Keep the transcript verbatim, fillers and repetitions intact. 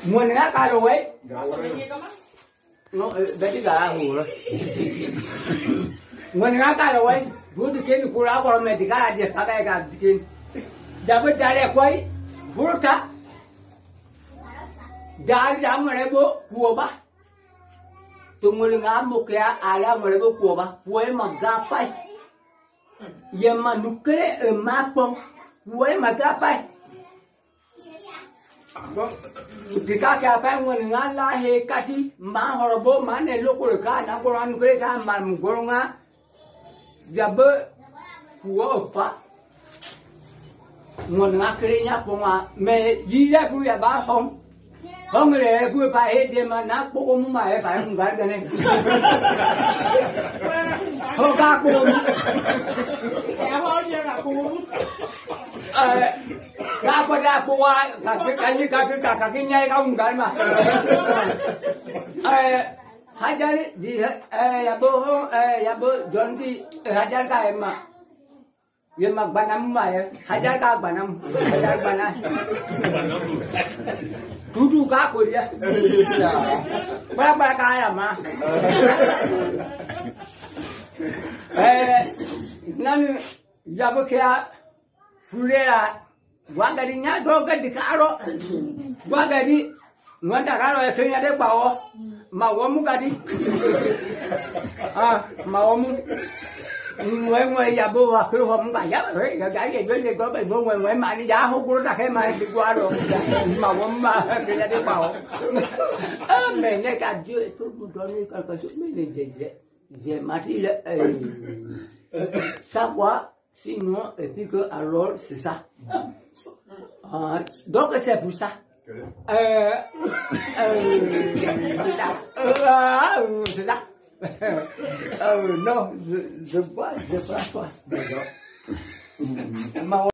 Nguồn ngã cá rồi ấy. Nó đấy cái gà hủ rồi. Nguồn ngã cá rồi ấy. Vừa đi kiếm cua áo còn mẹ thì cá đi cá đây cá đi kiếm. Giờ bây giờ đây quay vừa ta. Giờ giờ mà đây bố cua ba. Tụi người ngã một cái ala mà đây bố cua ba. Cua mà gà bay. Giờ mà nụ cái ở má con. Cua mà gà bay. Jika siapa yang mendengar lahir kati mah horobo mana lokal ka nak orang kere ka malam goronga jabe kuo apa mendengar kerenya ponga me jila ku ya ba hong hong le ku pa he de ma nak po mu ma he pa hong ga ne hong ga ku ya ho je ga ku eh Apa dah buat kaki kaki kaki kaki nyai kau enggak mah. Eh hajar di eh ya bo eh ya bo John di hajar ka emak. Ya mak banam mah ya. Hajar ka banam. Hajar banam. Duduk ka aku dia. Berapa kaya mah. Eh nani ya bo kaya pulera gua gadi nya do gadi karo gua gadi nganda karo ya kenya de bawo mawomu gadi ah mawomu ngwe ngwe ya bo wa khru hom ga ya re ga ga ye ye go ba bo ngwe ngwe ma ni ya ho ku da ke ma di gua do mawom ma kenya de bawo ah me ne ka ju tu do ni ka ka su me ne je je je mati le savoir sinon et puis que alors c'est ça. Ah, donc c'est pour ça. Euh, euh, c'est ça. Euh, non, je, je bois, je prends pas. D'accord.